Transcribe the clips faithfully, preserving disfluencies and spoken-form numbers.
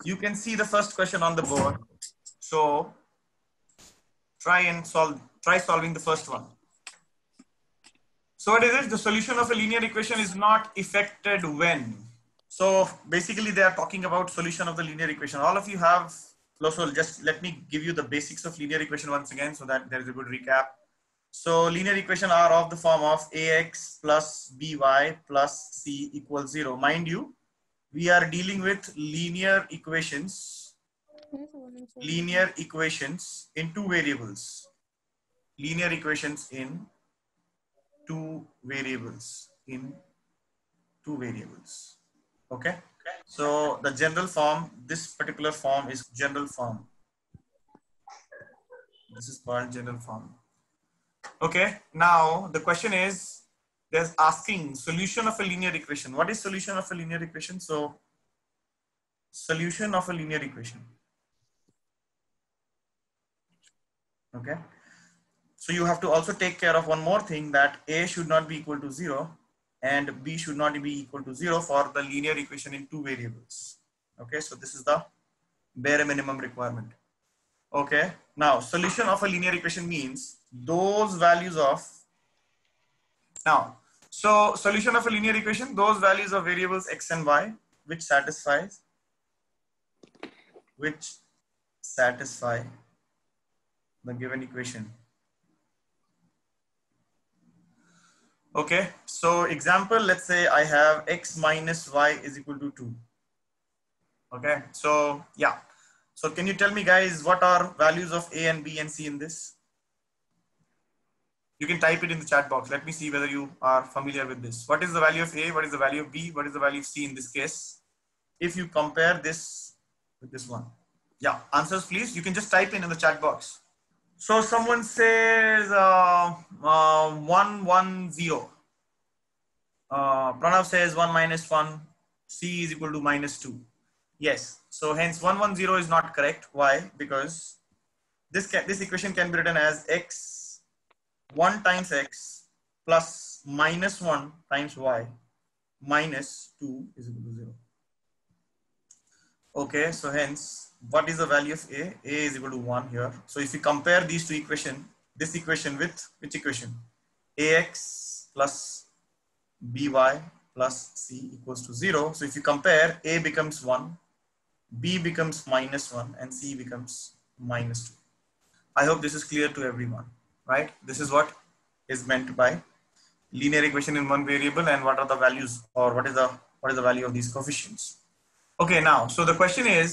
you can see the first question on the board. So try and solve, try solving the first one. So what is it? The solution of a linear equation is not effected when. So basically they are talking about solution of the linear equation. All of you have, so just let me give you the basics of linear equation once again so that there is a good recap. So linear equation are of the form of ax plus by plus c equals zero. Mind you, we are dealing with linear equations, linear equations in two variables, linear equations in two variables, in two variables. Okay. So the general form, this particular form is general form. This is called general form. Okay. Now the question is, there's asking solution of a linear equation. What is solution of a linear equation? So solution of a linear equation. Okay. So you have to also take care of one more thing, that A should not be equal to zero and B should not be equal to zero for the linear equation in two variables. Okay. So this is the bare minimum requirement. Okay. Now solution of a linear equation means those values of, now, so solution of a linear equation, those values of variables x and y, which satisfies, which satisfy the given equation. Okay. So example, let's say I have x minus y is equal to two. Okay. So yeah. So can you tell me guys, what are values of a and b and c in this? You can type it in the chat box. Let me see whether you are familiar with this. What is the value of A? What is the value of B? What is the value of C in this case? If you compare this with this one. Yeah, answers please. You can just type in in the chat box. So someone says uh, uh, one, one, zero. Uh, Pranav says one minus one. C is equal to minus two. Yes. So hence one, one, zero is not correct. Why? Because this, can, this equation can be written as x one times x plus minus one times y minus two is equal to zero. Okay, so hence what is the value of a? A is equal to one here. So if you compare these two equations, this equation with which equation? Ax plus by plus c equals to zero. So if you compare, a becomes one, b becomes minus one, and c becomes minus two. I hope this is clear to everyone. Right? This is what is meant by linear equation in one variable, and what are the values, or what is the what is the value of these coefficients. Okay, now so the question is,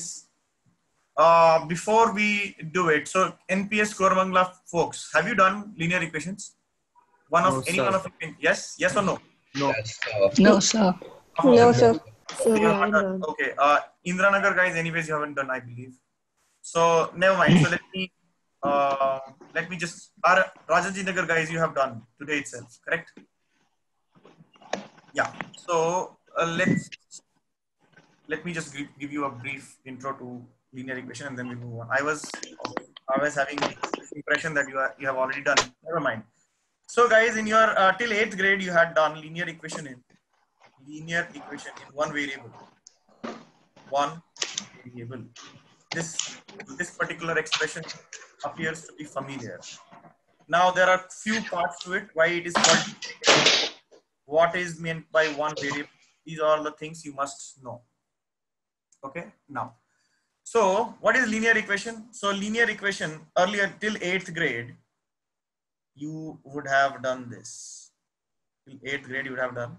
uh, before we do it, so N P S Koramangala folks, have you done linear equations? One of no, any sir. One of you? Yes, yes or no? No. Yes, sir. No, sir. No, sir. So you have done. Okay. Uh, Indranagar guys, anyways, you haven't done, I believe. So never mind. So let me. Uh, let me just, our Rajaji Nagar guys, you have done today itself, correct? Yeah. So uh, let's, let me just give, give you a brief intro to linear equation and then we move on. I was, I was having this impression that you are, you have already done. Never mind. So guys, in your, uh, till eighth grade, you had done linear equation in, linear equation in one variable, one variable. This, this particular expression appears to be familiar. Now there are few parts to it. Why it is called, what is meant by one variable. These are all the things you must know. Okay. Now, so what is linear equation? So linear equation, earlier till eighth grade, you would have done this. Till eighth grade, you would have done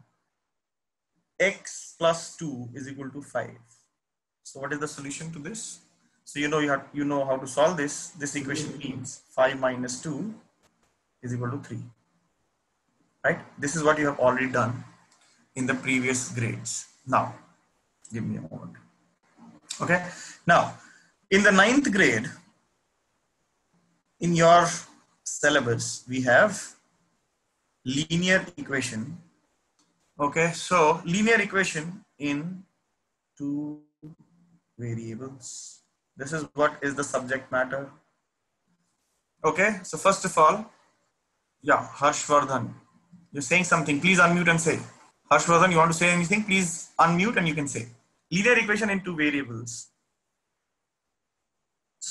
x plus two is equal to five. So what is the solution to this? So you know you have you know how to solve this. This equation means five minus two is equal to three. Right? This is what you have already done in the previous grades. Now, give me a moment. Okay. Now, in the ninth grade, in your syllabus, we have linear equation. Okay. So linear equation in two variables. This is what is the subject matter. Okay, so first of all, yeah, Harshvardhan, you're saying something. Please unmute and say. Harshvardhan, you want to say anything? Please unmute and you can say. Linear equation in two variables.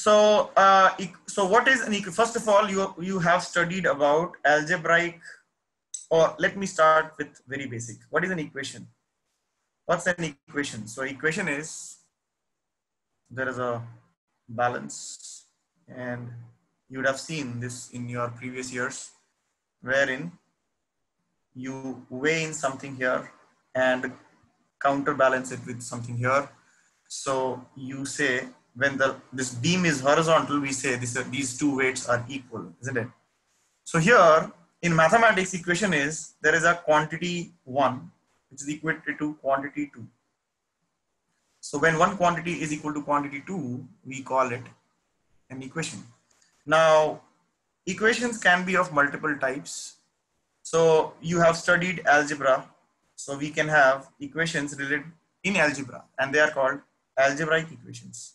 So, uh, so what is an equation? First of all, you you have studied about algebraic, or let me start with very basic. What is an equation? What's an equation? So, equation is there is a balance, and you would have seen this in your previous years, wherein you weigh in something here and counterbalance it with something here. So you say when the this beam is horizontal, we say this, these two weights are equal, isn't it? So here in mathematics, equation is there is a quantity one which is equal to quantity two. So when one quantity is equal to quantity two, we call it an equation. Now equations can be of multiple types. So you have studied algebra. So we can have equations related in algebra, and they are called algebraic equations.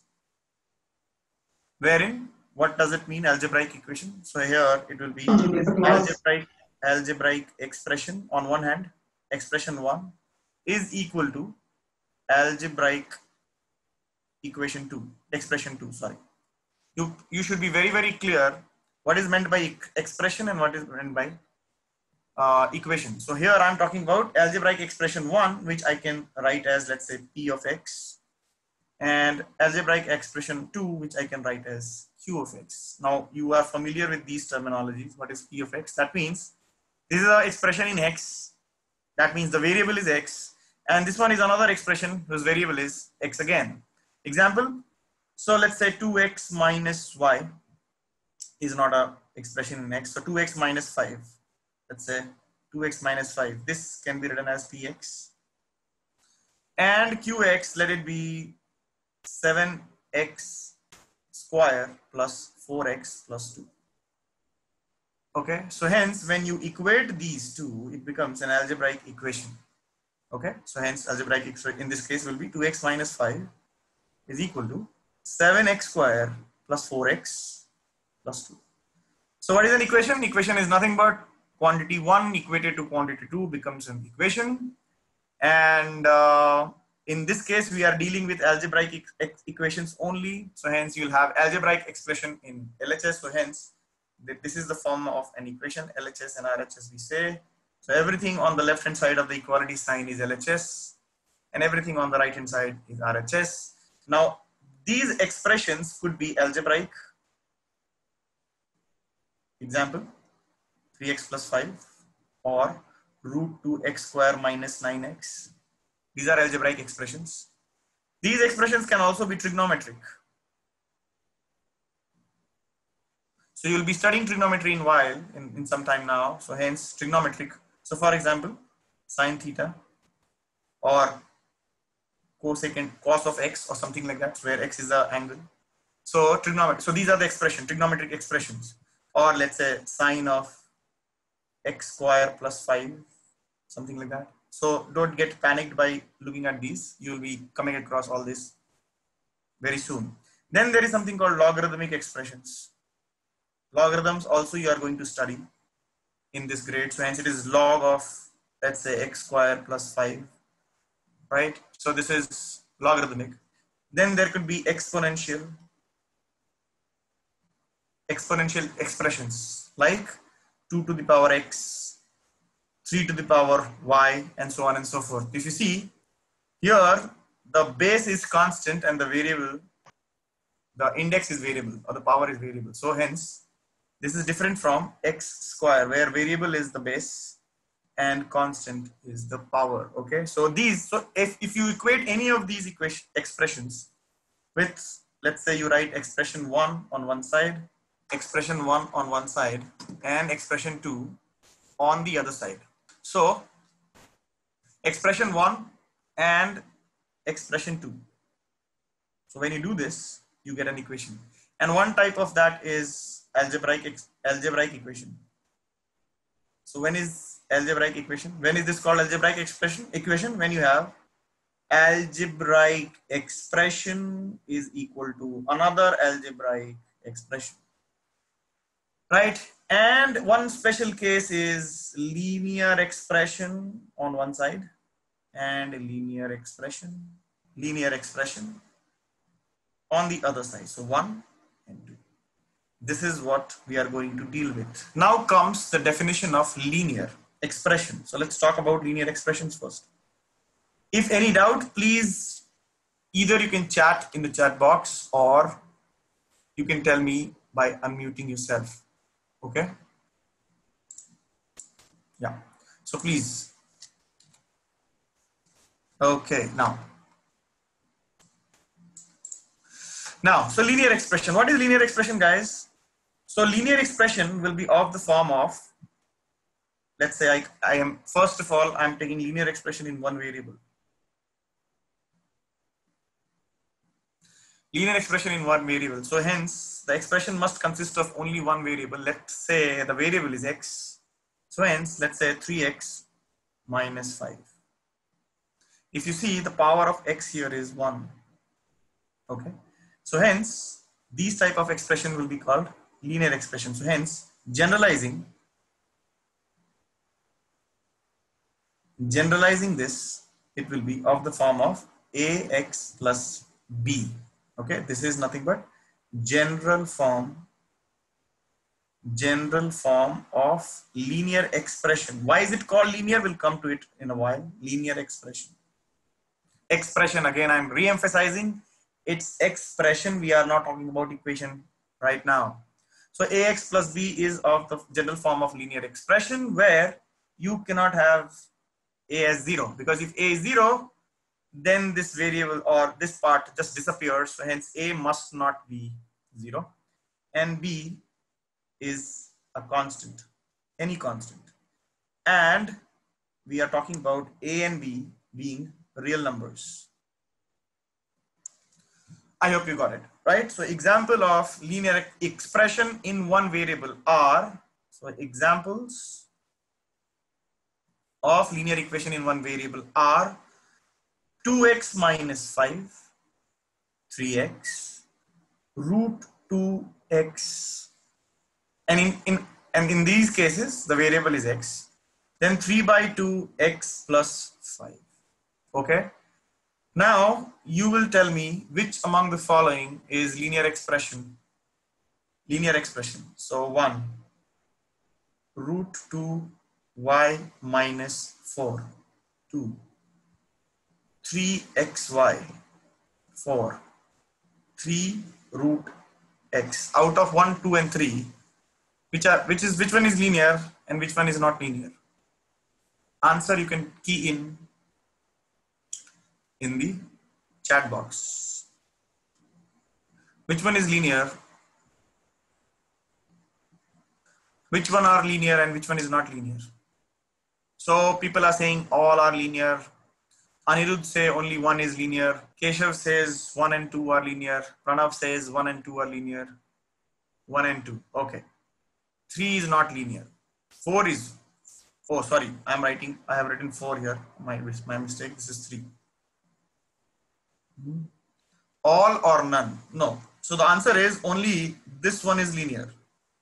Wherein, what does it mean, algebraic equation? So here it will be algebraic, algebraic expression on one hand, expression one is equal to algebraic equation two, expression two, sorry. You, you should be very, very clear what is meant by expression and what is meant by uh, equation. So here I'm talking about algebraic expression one, which I can write as, let's say, P of X, and algebraic expression two, which I can write as Q of X. Now you are familiar with these terminologies. What is P of X? That means this is an expression in X. That means the variable is X. And this one is another expression whose variable is X again. Example. So let's say two X minus Y is not a expression in X. So two X minus five. Let's say two X minus five. This can be written as P X. And Q X, let it be seven X square plus four X plus two. Okay, so hence when you equate these two, it becomes an algebraic equation. Okay, so hence algebraic equation in this case will be two X minus five is equal to seven X square plus four X plus two. So what is an equation? Equation is nothing but quantity one equated to quantity two becomes an equation. And uh, in this case, we are dealing with algebraic e equations only. So hence you'll have algebraic expression in L H S. So hence this is the form of an equation, L H S and R H S we say. So everything on the left hand side of the equality sign is L H S and everything on the right hand side is R H S. Now these expressions could be algebraic. Example, three X plus five or root two X square minus nine X. These are algebraic expressions. These expressions can also be trigonometric. So you'll be studying trigonometry in while in, in some time now. So hence trigonometric. So for example, sine theta or cosecant cos of X or something like that, where X is the angle. So trigonometry. So these are the expression, trigonometric expressions. Or let's say sine of X square plus five, something like that. So don't get panicked by looking at these. You'll be coming across all this very soon. Then there is something called logarithmic expressions. Logarithms also you are going to study in this grade. So hence it is log of, let's say, X square plus five, right? So this is logarithmic. Then there could be exponential, exponential expressions like two to the power X, three to the power Y, and so on and so forth. If you see here, the base is constant and the variable, the index is variable or the power is variable. So hence, this is different from X square where variable is the base and constant is the power. Okay, so these, so if, if you equate any of these equation expressions with, let's say you write expression one on one side, expression one on one side, and expression two on the other side. So expression one and expression two. So when you do this, you get an equation. And one type of that is algebraic algebraic equation. So when is algebraic equation? When is this called algebraic expression equation? When you have algebraic expression is equal to another algebraic expression, right? And one special case is linear expression on one side and linear expression, linear expression on the other side. So one N two. This is what we are going to deal with. Now comes the definition of linear expression. So let's talk about linear expressions first. If any doubt, please either you can chat in the chat box or you can tell me by unmuting yourself. Okay? Yeah. So please. Okay, now. Now, so linear expression. What is linear expression, guys? So linear expression will be of the form of, let's say I, I am, first of all, I'm taking linear expression in one variable. Linear expression in one variable. So hence, the expression must consist of only one variable. Let's say the variable is x. So hence, let's say three x minus five. If you see, the power of x here is one. Okay. So hence, these type of expression will be called linear expression. So hence, generalizing, generalizing this, it will be of the form of ax plus b. Okay, this is nothing but general form, general form of linear expression. Why is it called linear? We'll come to it in a while. Linear expression. Expression, again, I'm re-emphasizing, it's expression. We are not talking about equation right now. So ax plus b is of the general form of linear expression where you cannot have a as zero, because if a is zero, then this variable or this part just disappears. So hence a must not be zero and b is a constant, any constant. And we are talking about a and b being real numbers. I hope you got it, right? So example of linear expression in one variable are, so examples of linear equation in one variable are two x minus five, three x, root two x, and in, in and in these cases the variable is x, then three by two x plus five. Okay, now you will tell me which among the following is linear expression. Linear expression. So one, root two y minus four, two, three x y, four, three root x. Out of one, two, and three, which are which is which one is linear and which one is not linear? Answer you can key in in the chat box. Which one is linear? Which one are linear and which one is not linear? So people are saying all are linear. Anirudh say only one is linear. Keshav says one and two are linear. Pranav says one and two are linear. One and two. Okay. Three is not linear. Four is. Oh, sorry. I'm writing. I have written four here. My my mistake. This is three. All or none? No. So the answer is only this one is linear.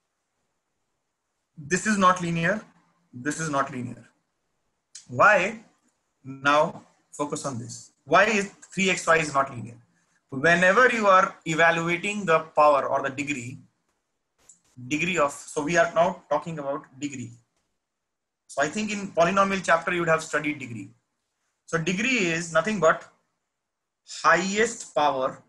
This is not linear. This is not linear. Why? Now focus on this. Why is three x y is not linear? Whenever you are evaluating the power or the degree, degree of, so we are now talking about degree. So I think in polynomial chapter you would have studied degree. So degree is nothing but highest power,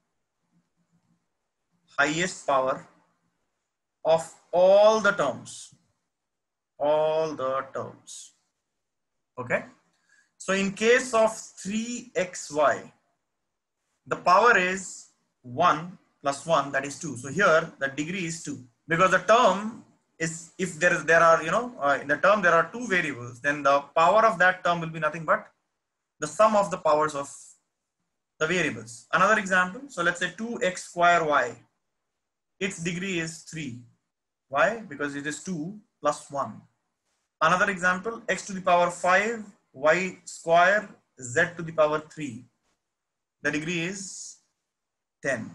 highest power of all the terms, all the terms. Okay. So in case of three x y, the power is one plus one, that is two. So here the degree is two, because the term is, if there is there are you know uh, in the term there are two variables, then the power of that term will be nothing but the sum of the powers of the variables. Another example, so let's say two x square y, its degree is three. Why? Because it is two plus one. Another example, x to the power five, y square, z to the power three. The degree is ten.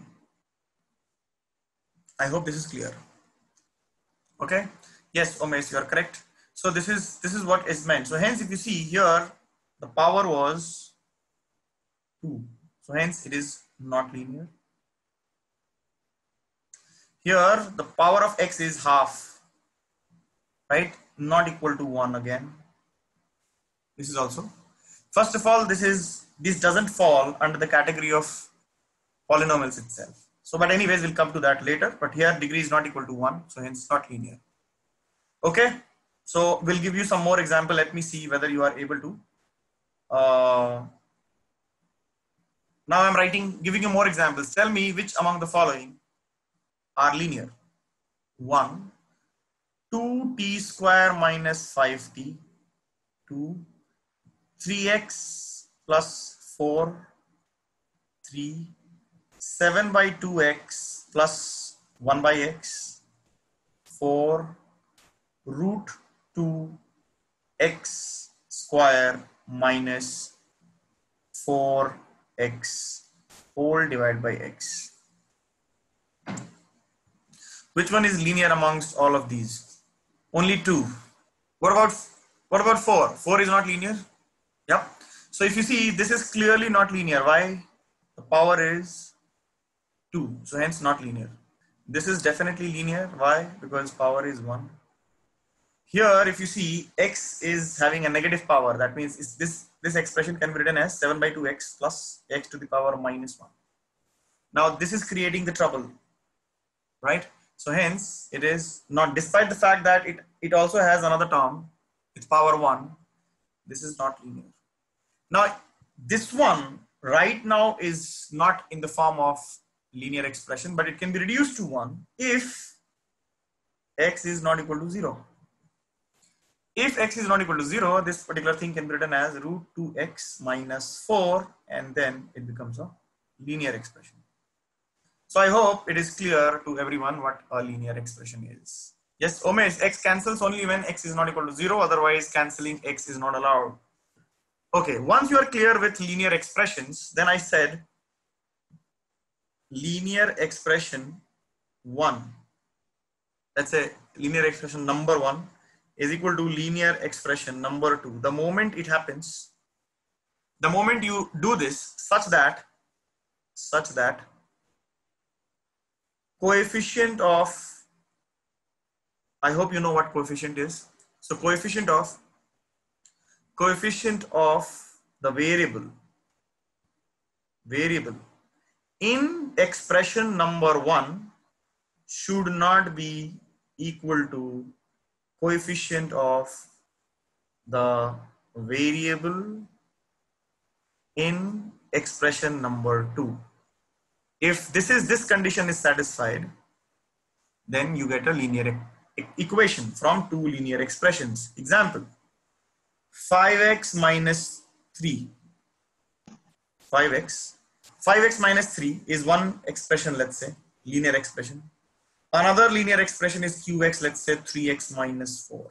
I hope this is clear. Okay. Yes, Omesh, you are correct. So this is this is what is meant. So hence, if you see here, the power was two. So hence, it is not linear. Here, the power of x is half, right? Not equal to one again. This is also. First of all, this is this doesn't fall under the category of polynomials itself. So, but anyways, we'll come to that later. But here, degree is not equal to one, so hence not linear. Okay. So we'll give you some more example. Let me see whether you are able to. Uh, now I'm writing, giving you more examples. Tell me which among the following are linear. One, two t square minus five t. Two, three x plus four. Three, seven by two x plus one by x. Four, root two x square minus four x whole divided by x. Which one is linear amongst all of these? Only two. What about what about four? Four is not linear. Yep. So if you see, this is clearly not linear. Why? The power is two, so hence not linear. This is definitely linear. Why? Because power is one. Here, if you see, x is having a negative power. That means is this, this expression can be written as seven by two x plus x to the power minus one. Now, this is creating the trouble, right? So hence, it is not, despite the fact that it, it also has another term, with power one, this is not linear. Now, this one right now is not in the form of linear expression, but it can be reduced to one if x is not equal to zero. If x is not equal to zero, this particular thing can be written as root two x minus four, and then it becomes a linear expression. So I hope it is clear to everyone what a linear expression is. Yes, Omesh, x cancels only when x is not equal to zero, otherwise cancelling x is not allowed. Okay, once you are clear with linear expressions, then I said linear expression one, let's say linear expression number one is equal to linear expression number two. The moment it happens, the moment you do this such that, such that coefficient of, I hope you know what coefficient is. So coefficient of, coefficient of the variable, variable in expression number one should not be equal to coefficient of the variable in expression number two. If this is this condition is satisfied, then you get a linear e equation from two linear expressions. Example, five x minus three. five x. five x minus three is one expression, let's say, linear expression. Another linear expression is qx, let's say three x minus four.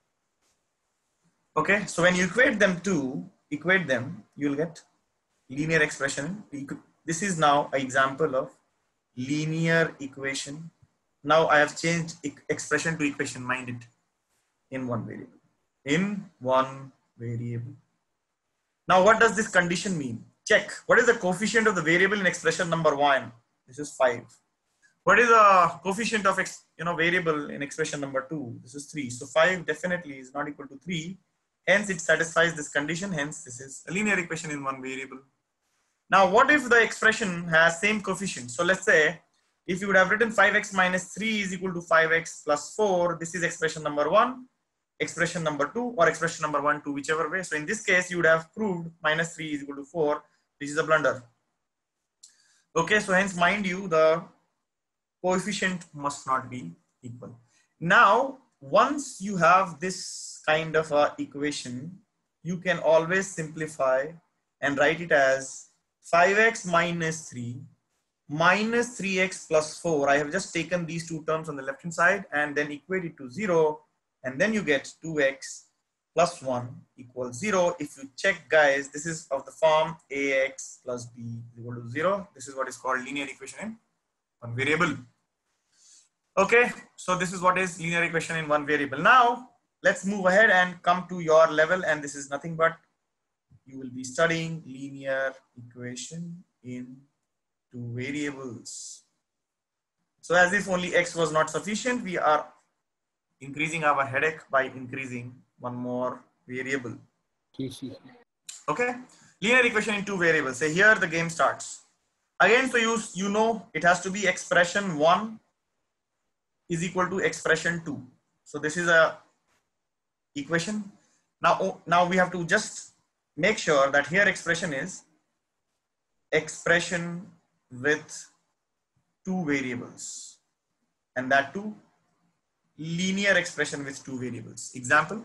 Okay, so when you equate them to, equate them, you'll get linear expression. This is now an example of linear equation. Now I have changed expression to equation, mind it, in one variable. In one variable. Now what does this condition mean? Check. What is the coefficient of the variable in expression number one? This is five. What is the coefficient of ex, you know, variable in expression number two? This is three. So five definitely is not equal to three. Hence it satisfies this condition. Hence this is a linear equation in one variable. Now what if the expression has same coefficient? So let's say if you would have written five x minus three is equal to five x plus four, this is expression number one, expression number two, or expression number one, two, whichever way. So in this case, you would have proved minus three is equal to four. This is a blunder. Okay, so hence mind you, the coefficient must not be equal. Now, once you have this kind of a equation, you can always simplify and write it as five x minus three minus three x plus four. I have just taken these two terms on the left hand side and then equate it to zero, and then you get two x plus one equals zero. If you check, guys, this is of the form ax plus b is equal to zero. This is what is called linear equation in one variable. Okay, so this is what is linear equation in one variable. Now let's move ahead and come to your level, and this is nothing but you will be studying linear equation in two variables. So as if only x was not sufficient, we are increasing our headache by increasing one more variable. Okay, linear equation in two variables. Say here the game starts. Again, so you, you know it has to be expression one is equal to expression two. So this is a equation. Now, now we have to just make sure that here expression is expression with two variables, and that too linear expression with two variables. Example,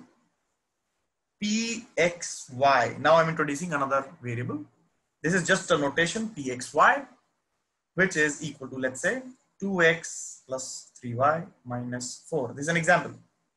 P X Y. Now I'm introducing another variable. This is just a notation P X Y, which is equal to, let's say, two x plus three y minus four. This is an example.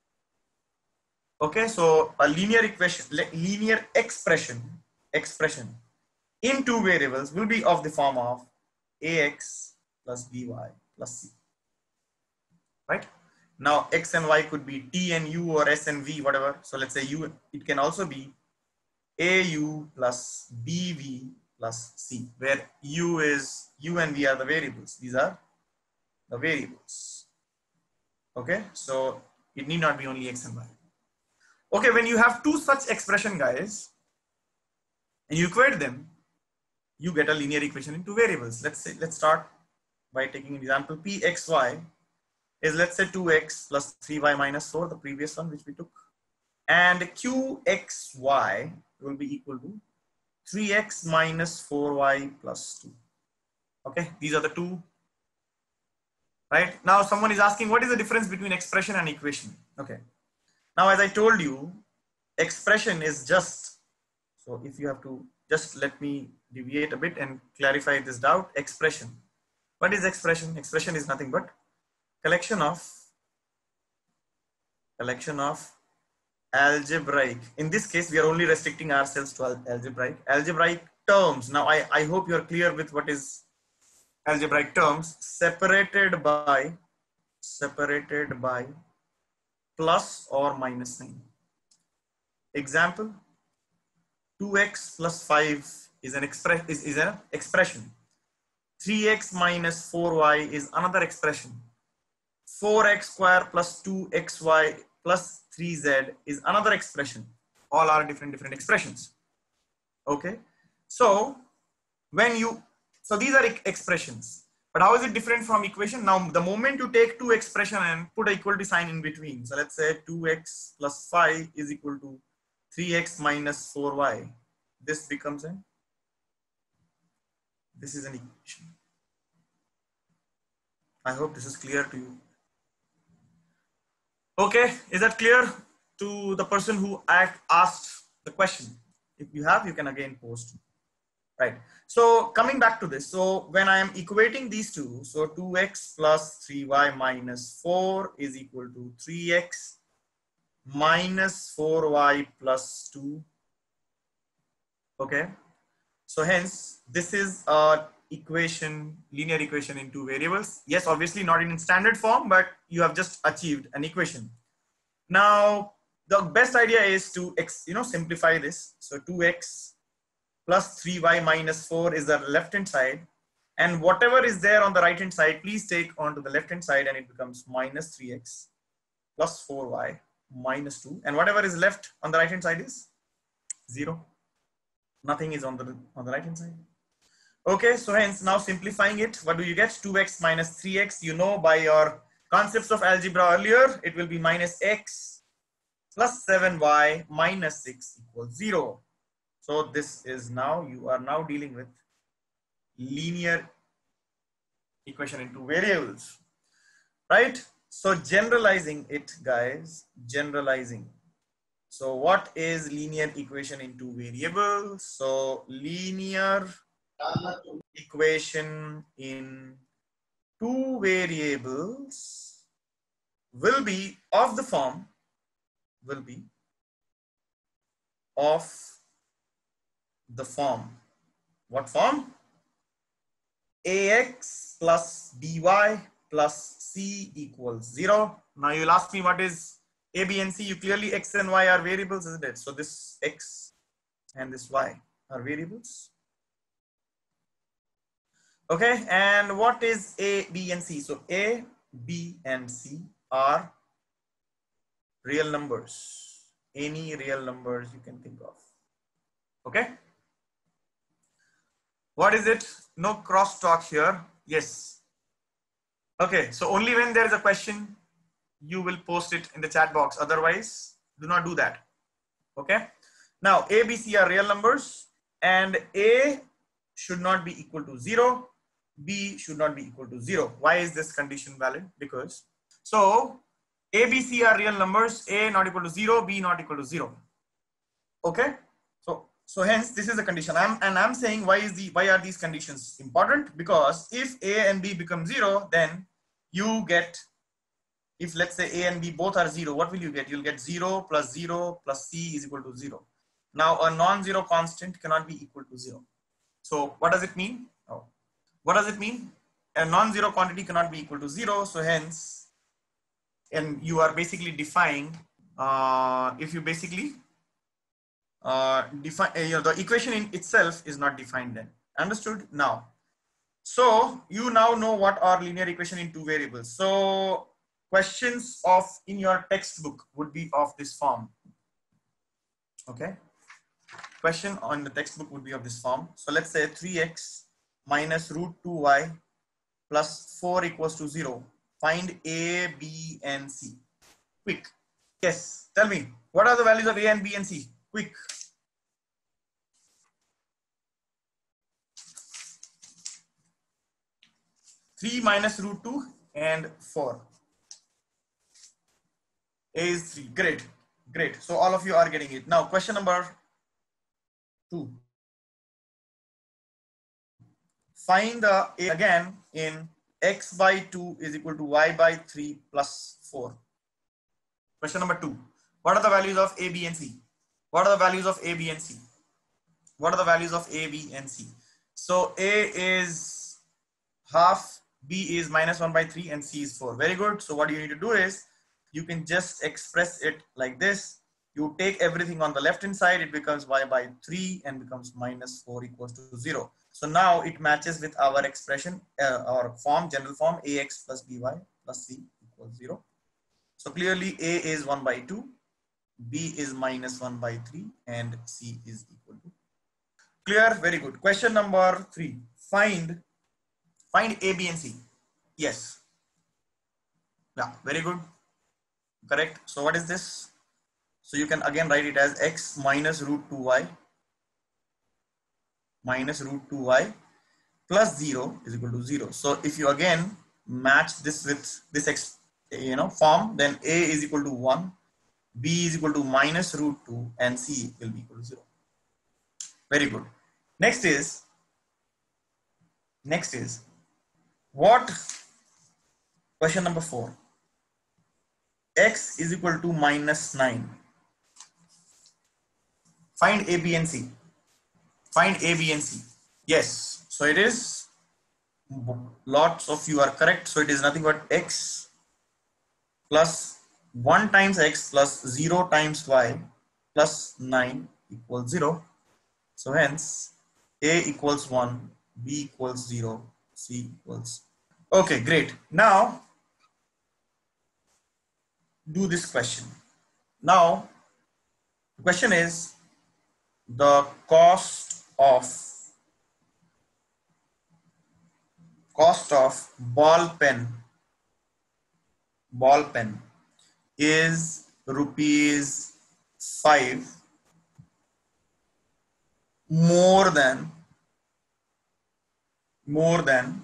Okay, so a linear equation, linear expression, expression in two variables will be of the form of ax plus by plus c. Right? Now x and y could be t and u or s and v, whatever. So let's say u, it can also be au plus bv plus c, where u is, u and v are the variables. These are the variables. Okay, so it need not be only x and y. Okay, when you have two such expression, guys, and you equate them, you get a linear equation in two variables. Let's say, let's start by taking an example. Pxy is, let's say, two x plus three y minus four, the previous one which we took, and qxy will be equal to three x minus four y plus two. Okay, these are the two. Right now, someone is asking, what is the difference between expression and equation? Okay, now as I told you, expression is just, so if you have to just let me deviate a bit and clarify this doubt. Expression, what is expression? Expression is nothing but collection of collection of algebraic, in this case we are only restricting ourselves to algebraic algebraic terms. Now I, I hope you are clear with what is algebraic terms, separated by separated by plus or minus sign. Example, two x plus five is an express is, is an expression. three x minus four y is another expression. four x square plus two x y plus three z is another expression. All are different different expressions. Okay, so when you, so these are expressions, but how is it different from equation? Now the moment you take two expression and put an equality sign in between, so let's say two x plus five is equal to three x minus four y, this becomes an, this is an equation. I hope this is clear to you. Okay, is that clear to the person who asked the question? If you have, you can again post. Right. So coming back to this, so when I am equating these two, so two x plus three y minus four is equal to three x minus four y plus two. Okay. So hence, this is a equation, linear equation in two variables. Yes, obviously not in standard form, but you have just achieved an equation. Now, the best idea is to x, you know, simplify this. So two x plus three y minus four is the left hand side, and whatever is there on the right hand side, please take onto the left hand side, and it becomes minus three x plus four y minus two, and whatever is left on the right hand side is zero. Nothing is on the on the right hand side. Okay, so hence now simplifying it, what do you get? two x minus three x, you know by your concepts of algebra earlier, it will be minus x plus seven y minus six equals zero. So this is now, you are now dealing with linear equation in two variables, right? So generalizing it, guys, generalizing. So what is linear equation in two variables? So linear equation in two variables will be of the form, will be of the form. What form? Ax plus by plus c equals zero. Now you'll ask me what is a, b, and c. You clearly, x and y are variables, isn't it? So this x and this y are variables. Okay, and what is A, B, and C? So A, B, and C are real numbers. Any real numbers you can think of. Okay. What is it? No crosstalk here. Yes. Okay, so only when there is a question, you will post it in the chat box. Otherwise, do not do that. Okay. Now, A, B, C are real numbers, and A should not be equal to zero. B should not be equal to zero. Why is this condition valid? Because so A, B, C are real numbers. A not equal to zero. B not equal to zero. Okay. So so hence this is the condition. I'm and I'm saying why is the why are these conditions important? Because if A and B become zero, then you get, if let's say A and B both are zero, what will you get? You'll get zero plus zero plus C is equal to zero. Now a non-zero constant cannot be equal to zero. So what does it mean? Oh, what does it mean? A non-zero quantity cannot be equal to zero. So hence, and you are basically defying, uh, if you basically uh, define, uh, you know, the equation in itself is not defined then. Understood? Now, so you now know what are linear equation in two variables. So questions of in your textbook would be of this form. Okay. Question on the textbook would be of this form. So let's say three x minus root two y plus four equals to zero. Find A, B, and C. Quick. Yes. Tell me, what are the values of A and B and C? Quick. three minus root two and four. A is three. Great. Great. So all of you are getting it. Now question number two. Find the A again in x by two is equal to y by three plus four. Question number two. What are the values of A, B, and C? What are the values of A, B, and C? What are the values of A, B, and C? So A is half, B is minus one by three, and C is four. Very good. So what you need to do is, you can just express it like this. You take everything on the left hand side, it becomes y by three and becomes minus four equals to zero. So now it matches with our expression, uh, our form, general form, ax plus by plus c equals zero. So clearly A is one by two, B is minus one by three, and C is equal to. Clear? Very good. Question number three. Find, find A, B, and C. Yes. Yeah, very good. Correct. So what is this? So you can again write it as x minus root two y minus root two y plus zero is equal to zero. So if you again match this with this x, you know, form, then A is equal to one, B is equal to minus root two, and C will be equal to zero. Very good. Next is, next is what? Question number four. X is equal to minus nine. Find A, B, and C. Find A, B, and C. Yes. So it is, lots of you are correct. So it is nothing but x plus one times x plus zero times y plus nine equals zero. So hence A equals one, B equals zero, C equals. Okay, great. Now do this question. Now the question is the cost of cost of ball pen ball pen is rupees five more than more than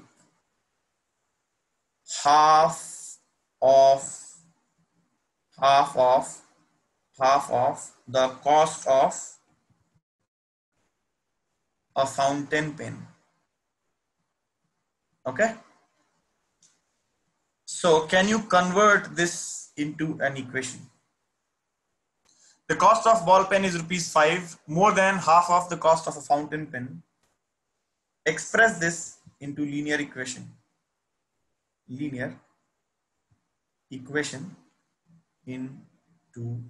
half of half of half of the cost of a fountain pen. Okay, so can you convert this into an equation? The cost of ball pen is rupees five, more than half of the cost of a fountain pen. Express this into linear equation. Linear equation in two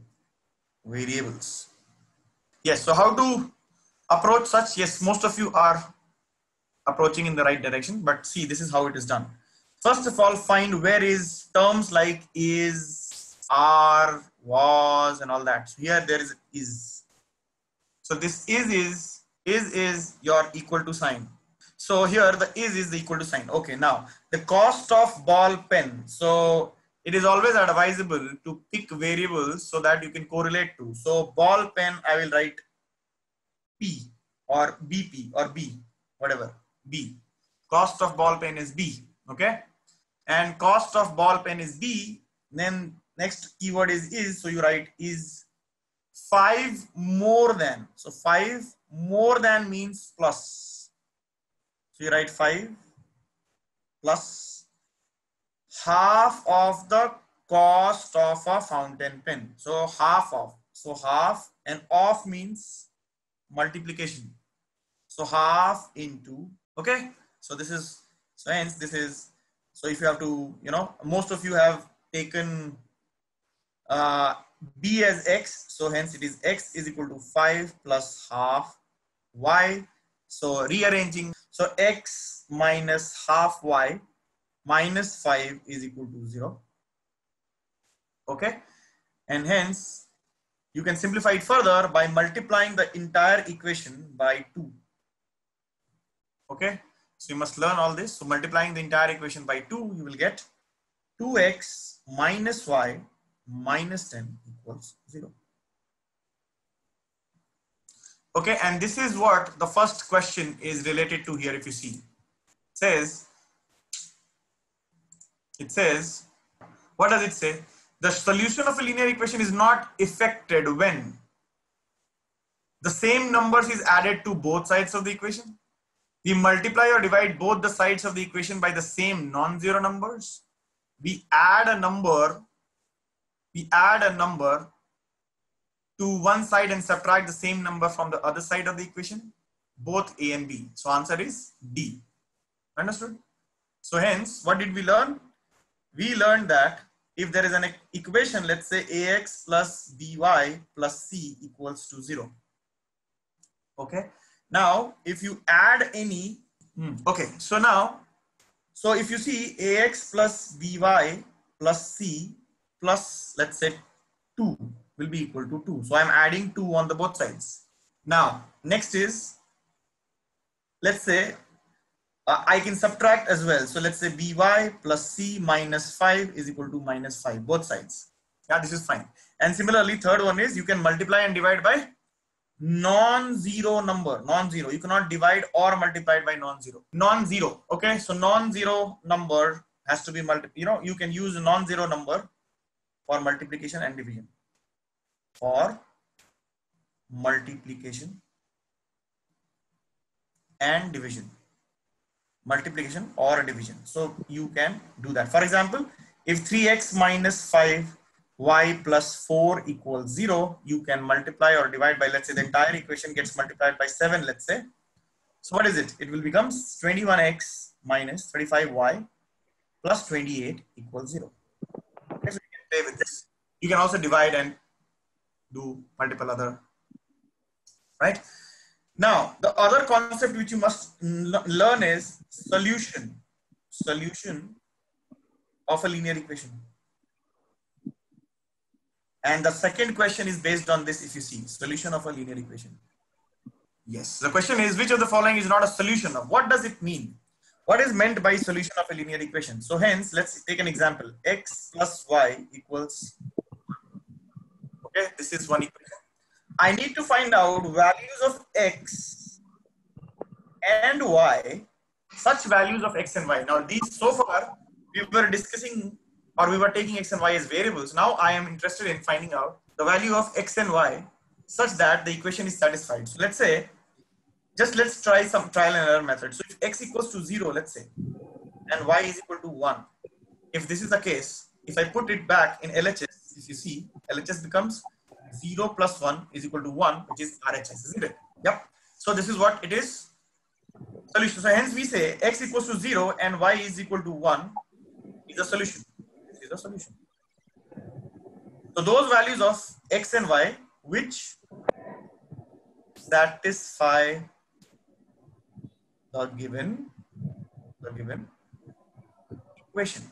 variables. Yes, so how to approach such? Yes, most of you are approaching in the right direction. But see, this is how it is done. First of all, find where is terms like is, are, was, and all that. So here there is is. So this is is is is your equal to sign. So here the is is the equal to sign. Okay, now the cost of ball pen. So it is always advisable to pick variables so that you can correlate to. So ball pen, I will write P or B P or B, whatever, B. Cost of ball pen is B, okay? And cost of ball pen is B. Then next keyword is is, so you write is five more than. So five more than means plus. So you write five plus half of the cost of a fountain pen. So half of, so half, and off means multiplication. So half into, okay. So this is, so hence this is, so if you have to, you know, most of you have taken uh, B as X. So hence it is X is equal to five plus half Y. So rearranging, so X minus half Y minus five is equal to zero. Okay. And hence you can simplify it further by multiplying the entire equation by two. Okay. So you must learn all this. So multiplying the entire equation by two, you will get two x minus y minus ten equals zero. Okay. And this is what the first question is related to here. If you see, it says, it says, what does it say? The solution of a linear equation is not affected when the same numbers is added to both sides of the equation. We multiply or divide both the sides of the equation by the same non-zero numbers. We add a number, we add a number to one side and subtract the same number from the other side of the equation, both A and B. So answer is D. Understood? So hence, what did we learn? We learned that if there is an equation, let's say ax plus by plus c equals to zero. Okay. Now, if you add any, hmm, okay. So now, so if you see ax plus by plus c plus, let's say two will be equal to two. So I'm adding two on the both sides. Now, next is, let's say uh, I can subtract as well. So let's say by plus c minus five is equal to minus five, both sides. Yeah, this is fine. And similarly, third one is you can multiply and divide by non-zero number, non-zero. You cannot divide or multiply by non-zero. Non-zero. Okay, so non-zero number has to be multi. You know, you can use a non-zero number for multiplication and division. For multiplication and division. Multiplication or division. So you can do that. For example, if three x minus five y plus four equals zero, you can multiply or divide by, let's say the entire equation gets multiplied by seven, let's say. So what is it? It will become twenty-one x minus thirty-five y plus twenty-eight equals zero. Okay, so you can play with this. You can also divide and do multiple other, right? Now, the other concept which you must learn is solution. Solution of a linear equation. And the second question is based on this, if you see, solution of a linear equation. Yes, the question is, which of the following is not a solution of? What does it mean? What is meant by solution of a linear equation? So hence, let's take an example. X plus y equals, okay, this is one equation. I need to find out values of x and y, such values of x and y. Now these, so far, we were discussing or we were taking x and y as variables. Now I am interested in finding out the value of x and y such that the equation is satisfied. So let's say, just let's try some trial and error method. So if x equals to zero, let's say, and y is equal to one. If this is the case, if I put it back in L H S, if you see, L H S becomes zero plus one is equal to one, which is R H S, isn't it? Yep. So this is what it is. Solution. So hence we say x equals to zero and y is equal to one is a solution. This is a solution. So those values of x and y which satisfy the given, the given equation.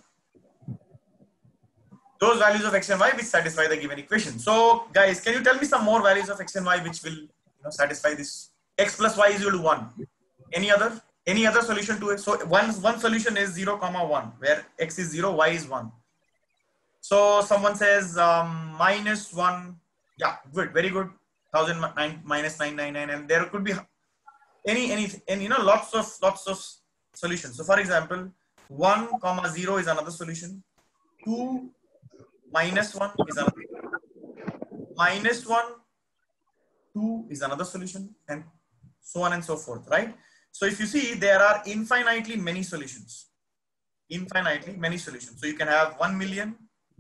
Those values of x and y which satisfy the given equation. So guys, can you tell me some more values of x and y which will, you know, satisfy this? X plus y is equal to one. Any other? Any other solution to it? So one, one solution is zero comma one, where x is zero, y is one. So someone says um, minus one. Yeah, good, very good. Thousand nine minus nine nine nine, and there could be any any and you know lots of lots of solutions. So for example, one comma zero is another solution. Two minus one is another. Minus one, two is another solution, and so on and so forth, right? So if you see, there are infinitely many solutions. Infinitely many solutions. So you can have one million.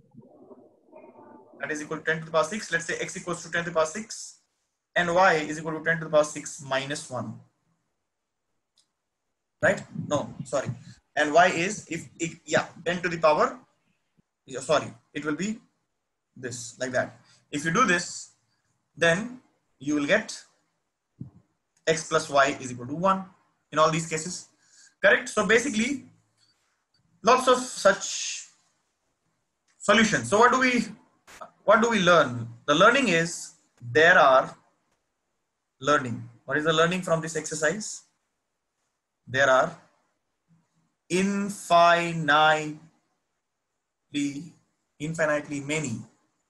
That is equal to ten to the power six. Let's say x equals to ten to the power six, and y is equal to ten to the power six minus one. Right? No, sorry. And y is, if it, yeah, ten to the power, yeah, sorry, it will be this, like that. If you do this, then you will get x plus y is equal to one in all these cases. Correct? So basically, lots of such solutions. So what do we what do we learn? The learning is there are learning. What is the learning from this exercise? There are infinitely, infinitely many,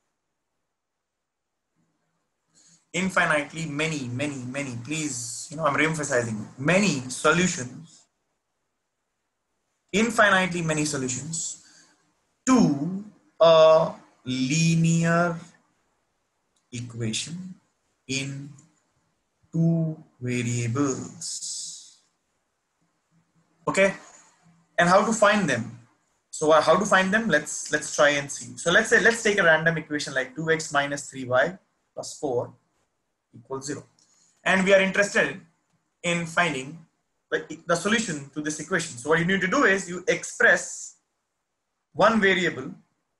infinitely many, many, many, please, you know, I'm re-emphasizing, many solutions, infinitely many solutions to a linear equation in two variables. Okay, and how to find them? So uh, how to find them? Let's let's try and see. So let's say let's take a random equation like two x minus three y plus four equals zero, and we are interested in finding the, the solution to this equation. So what you need to do is you express one variable,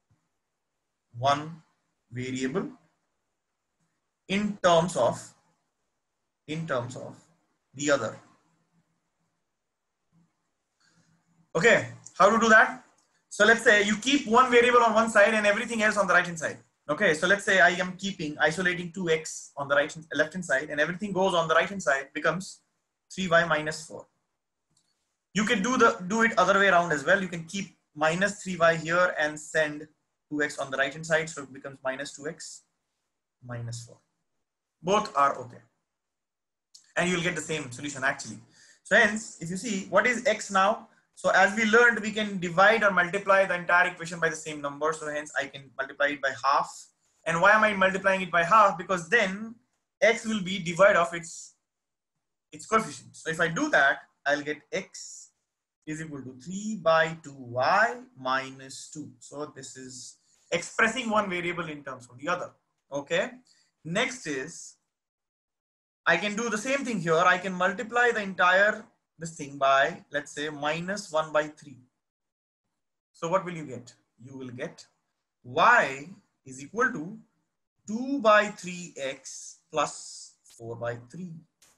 one variable in terms of in terms of the other. Okay, how to do that? So let's say you keep one variable on one side and everything else on the right hand side. Okay, so let's say I am keeping isolating two x on the right left hand side, and everything goes on the right hand side becomes three y minus four. You can do the do it other way around as well. You can keep minus three y here and send two x on the right hand side, so it becomes minus two x minus four. Both are okay, and you'll get the same solution actually. So hence, if you see what is x now, so as we learned, we can divide or multiply the entire equation by the same number. So hence I can multiply it by half. And why am I multiplying it by half? Because then x will be divided of its its coefficient. So if I do that, I'll get x is equal to three by two y minus two. So this is expressing one variable in terms of the other. Okay. Next is I can do the same thing here. I can multiply the entire this thing by, let's say, minus one by three. So what will you get? You will get y is equal to two by three x plus four by three.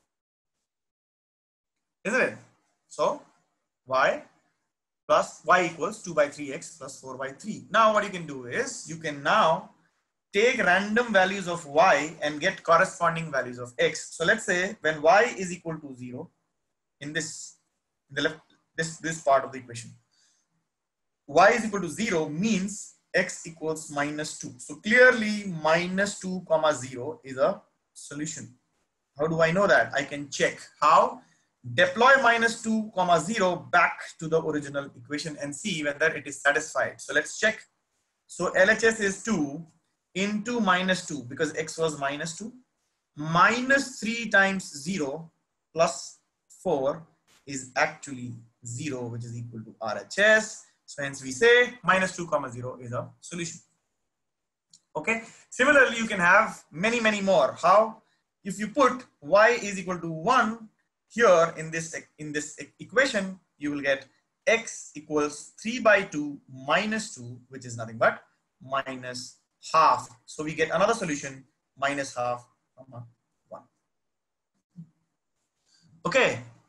Isn't it? So y plus y equals two by three x plus four by three. Now what you can do is you can now take random values of y and get corresponding values of x. So let's say when y is equal to zero, in this in the left this this part of the equation, y is equal to zero means x equals minus two. So clearly minus two comma zero is a solution. How do I know that? I can check. How? Deploy minus two comma zero back to the original equation and see whether it is satisfied. So let's check. So L H S is two into minus two, because x was minus two, minus three times zero plus four is actually zero, which is equal to R H S. So hence we say minus two comma zero is a solution. Okay. Similarly, you can have many, many more. How? If you put y is equal to one here in this, in this equation, you will get x equals three by two minus two, which is nothing but minus half. So we get another solution, minus half comma one. Okay.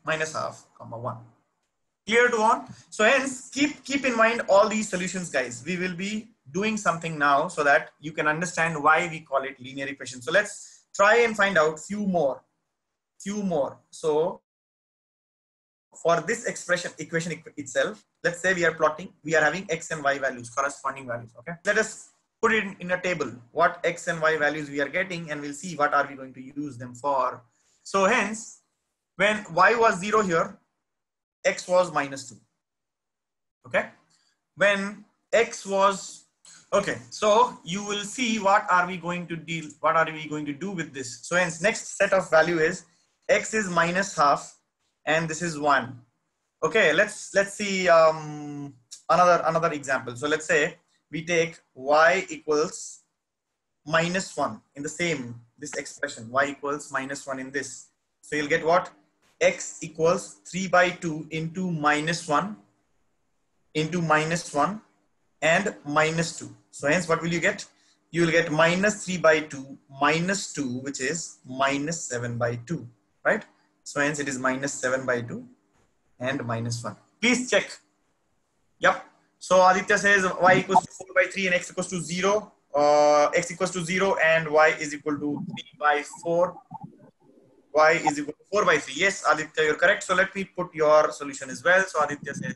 minus half, comma one. Clear to on? So hence, keep, keep in mind all these solutions, guys. We will be doing something now so that you can understand why we call it linear equation. So let's try and find out few more, few more. So for this expression, equation itself, let's say we are plotting, we are having x and y values, corresponding values, okay? Let us put it in, in a table, what x and y values we are getting, and we'll see what are we going to use them for. So hence, when y was zero here, x was minus two, okay? When x was, okay, so you will see what are we going to deal, what are we going to do with this. So hence, next set of value is x is minus half, and this is one. Okay, let's let's see um, another another example. So let's say we take y equals minus one in the same, this expression, y equals minus one in this. So you'll get what? X equals three by two into minus one into minus one and minus two. So hence what will you get? You will get minus three by two minus two, which is minus seven by two, right? So hence it is minus seven by two and minus one. Please check. Yep. So Aditya says y equals to four by three and x equals to zero. Uh, x equals to zero and y is equal to three by four. Y is equal to four by three. Yes, Aditya, you're correct. So let me put your solution as well. So Aditya says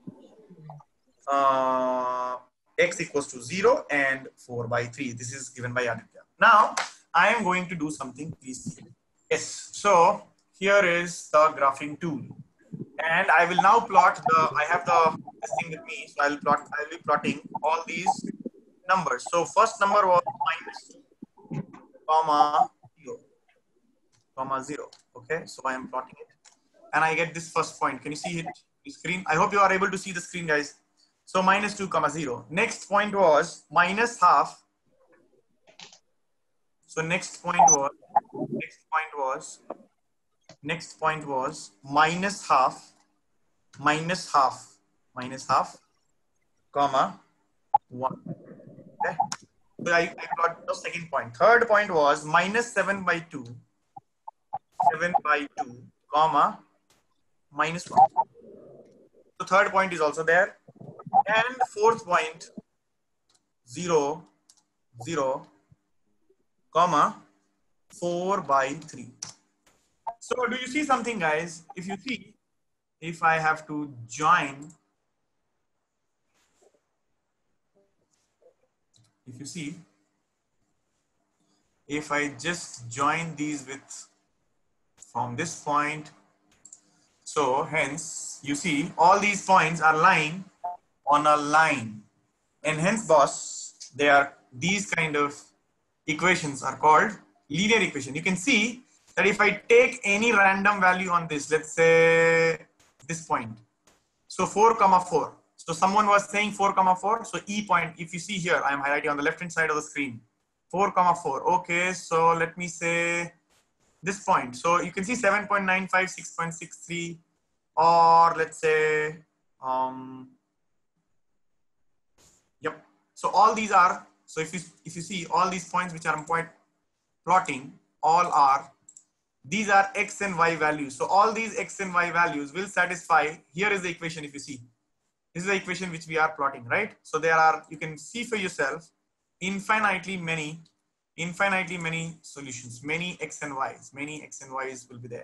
uh, x equals to zero and four by three. This is given by Aditya. Now I am going to do something. Please. Yes. So here is the graphing tool, and I will now plot the. I have the this thing with me, so I will plot. I will be plotting all these numbers. So first number was minus two, comma zero, comma zero. Okay, so I am plotting it, and I get this first point. Can you see it? The screen. I hope you are able to see the screen, guys. So minus two, comma zero. Next point was minus half. So next point was. Next point was. Next point was minus half, minus half, minus half, comma, one. Okay. So I, I got the second point. Third point was minus seven by two, seven by two, comma, minus one. So third point is also there. And fourth point, zero, zero, comma, four by three. So do you see something, guys? If you see, if I have to join, if you see, if I just join these with from this point, so hence you see all these points are lying on a line, and hence, boss, they are these kind of equations are called linear equation. You can see that if I take any random value on this, let's say this point, so four comma four. So someone was saying four comma four. So E point, if you see here, I am highlighting on the left hand side of the screen, four comma four. Okay, so let me say this point. So you can see seven point nine five, six point six three, or let's say, um, yep. So all these are, so if you, if you see all these points which are point plotting, all are, these are x and y values. So all these x and y values will satisfy. Here is the equation. If you see, this is the equation which we are plotting, right? So there are, you can see for yourself, infinitely many, infinitely many solutions, many x and y's, many x and y's will be there.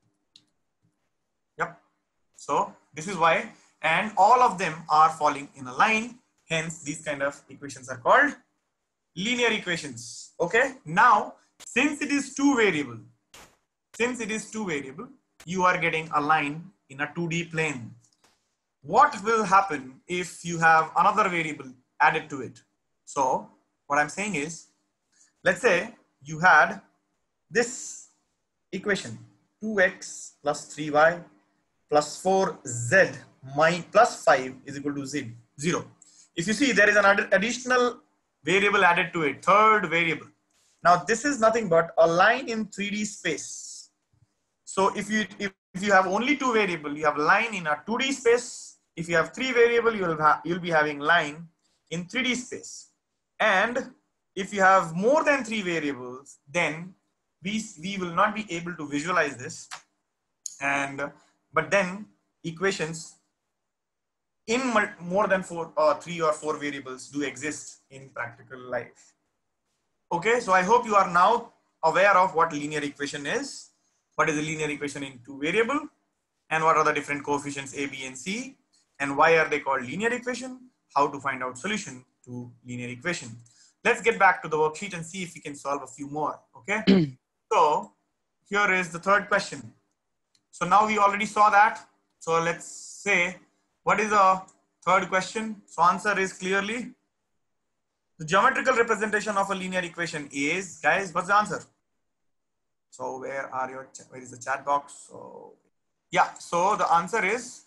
Yep. So this is why, and all of them are falling in a line. Hence, these kind of equations are called linear equations. Okay. Now, since it is two variable, Since it is two variable, you are getting a line in a two D plane. What will happen if you have another variable added to it? So what I'm saying is, let's say you had this equation, two x plus three y plus four z plus five is equal to z, zero. If you see, there is an additional variable added to it, third variable. Now this is nothing but a line in three D space. So if you if, if you have only two variable, you have line in a two D space. If you have three variable, you will have you'll be having line in three D space. And if you have more than three variables, then we we will not be able to visualize this. And but then equations in more than four or three or four variables do exist in practical life. Okay, so I hope you are now aware of what linear equation is, what is a linear equation in two variable, and what are the different coefficients A, B, and C, and why are they called linear equation, how to find out solution to linear equation. Let's get back to the worksheet and see if we can solve a few more. Okay, so here is the third question. So now we already saw that. So let's say, what is the third question? So answer is clearly the geometrical representation of a linear equation is, guys, what's the answer? So where are your, where is the chat box? So yeah, so the answer is,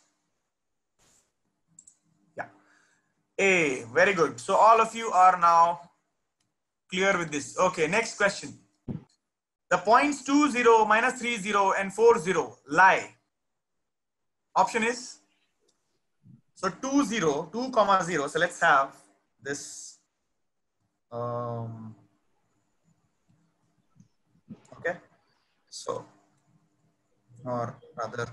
yeah, A. Very good. So all of you are now clear with this. Okay, next question. The points two, zero, minus three, zero, and four, zero lie. Option is, so two, zero, two comma zero. So let's have this. Um, okay, so or rather,